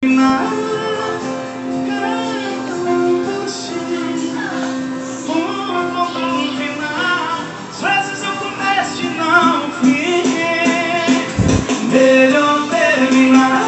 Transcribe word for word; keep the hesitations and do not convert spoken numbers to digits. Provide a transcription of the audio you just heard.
final. Às vezes eu começo e não fim. Melhor terminar.